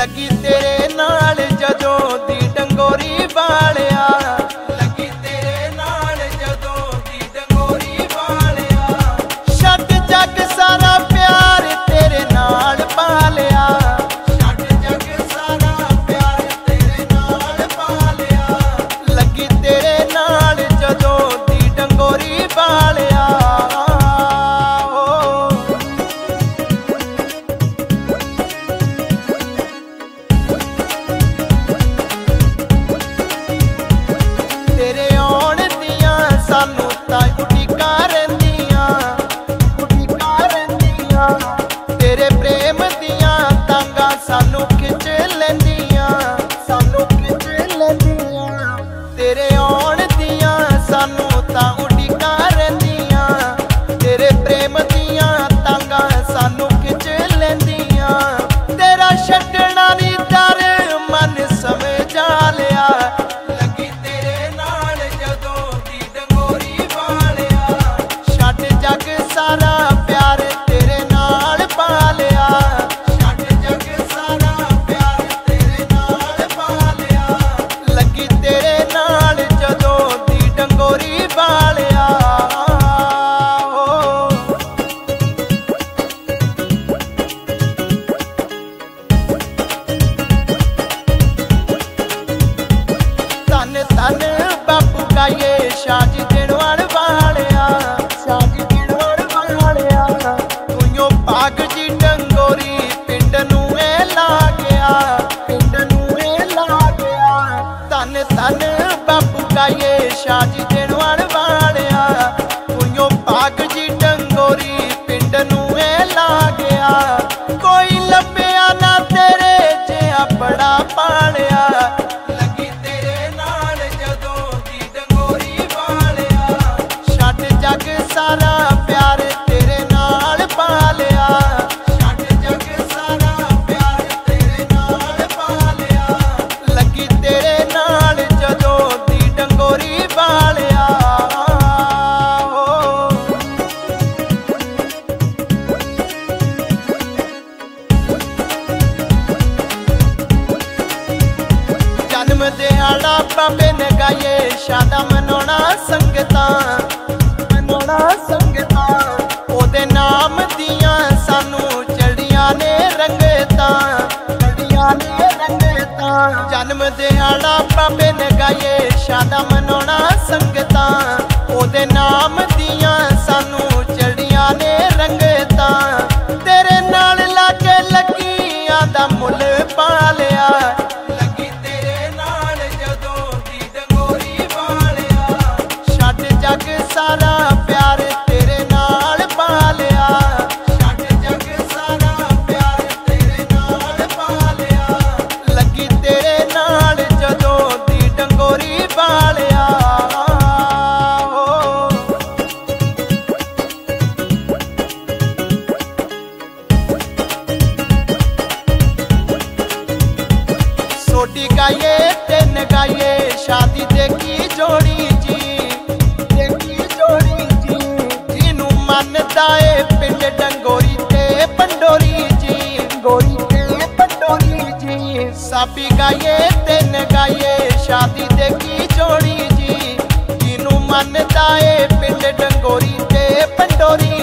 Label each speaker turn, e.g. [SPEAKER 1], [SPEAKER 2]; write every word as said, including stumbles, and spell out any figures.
[SPEAKER 1] लगी तेरे नाल जदों दी डंगोरी वालिया, लगी तेरे नाल जदों दी डंगोरी वालिया। छड्ड जग सारा प्यार तेरे नाल पा लिया, छड्ड जग सारा प्यार तेरे नाल पा लिया। लगी तेरे नाल जदों दी डंगोरी वालिया। तेरे आउण दियां सानू तां उਡੀਕਾਂ रहिंदियां, उਡੀਕਾਂ रहिंदियां। तेरे प्रेम दियां तांगां सानू खिच लैंदियां, सानू खिच लैंदियां। तेरे आउण दियां सानू तां उਡੀਕਾਂ रहिंदियां, तेरे प्रेम दियां तांगां सानू खिच लैंदियां। तेरा छड्डना नी डर मन समझा लिया, लगी तेरे नाल जदों दी डंगोरी वालिया। छड्ड जग सारा प्यार तेरे नाल पा लिया, छड्ड जग सारा प्यार तेरे नाल पा लिया। लगी तेरे नाल जदों दी डंगोरी वालिया। धन धन बापू गाइए शादी देण वालिया, शादी देण वालिया। तूं पाग जी डंगोरी पिंड नूं ए ला गया, पिंड नूं ए ला गया। धन धन बापू गाइए शादी देण वालिया। तूं पाग जी डंगोरी पिंड नूं ए ला गया। कोई लभ्या ना तेरे जिहा बड़ा पालिया, लगी तेरे नाल जदों दी डंगोरी वालिया। छड्ड जग सारा प्यार तेरे नाल पा लिया, छड्ड जग सारा प्यार तेरे नाल पा लिया। लगी तेरे नाल जदों दी डंगोरी वालिया। जन्म दिहाड़ा बाबे ने गाइए शादा मनाउणा संगतां, मनाउणा संगतां। ओदे नाम दियां सानू चढ़ियां ने रंगतां, चढ़ियां ने रंगतां। जन्म दिहाड़ा बाबे ने गाइए शादा मनाउणा संगतां। ओदे नाम दियां सानू चढ़ियां ने रंगतां। तेरे नाल लाके लगियां दा मुल पा लिया, लगी तेरे नाल जदों दी डंगोरी वालिया। छड्ड जग सारा प्यार तेरे नाल पा लिया, छड्ड जग सारा प्यार तेरे नाल पा लिया। लगी तेरे नाल जदों दी डंगोरी वालिया। सोडी गाइए तिन गाइए शादी देखी जोड़ी जी, देखी जोड़ी जी। जिनू मनदा ए पिंड डंगोरी ते पंडोरी जी, गोरी ते पंडोरी जी। साबी गाइए तिन गाइए शादी देखी जोड़ी जी। जिनू मनदा ए पिंड डंगोरी ते पंडोरी